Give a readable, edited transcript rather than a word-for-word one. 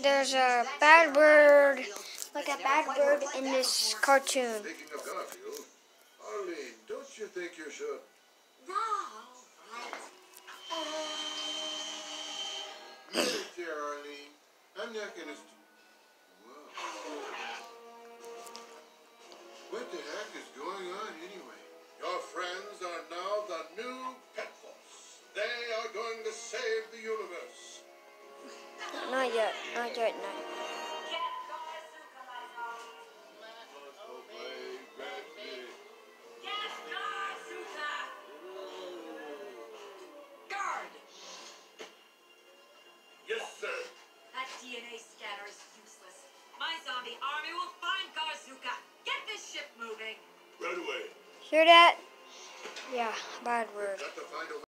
there's a bad bird, like a bad bird in this cartoon. Speaking of Garfield, Arlene, don't you think you should? No, right. Sit there, Arlene. I'm not gonna. Whoa. What the heck is going on anyway? Your friends are now the new Pet Force. They are going to save the universe. Not yet, no. Guard! Yes, sir. That DNA scanner is useless. My zombie army will find Garzuka. Get this ship moving. Right away. Hear that? Yeah, bad bird. Got to find a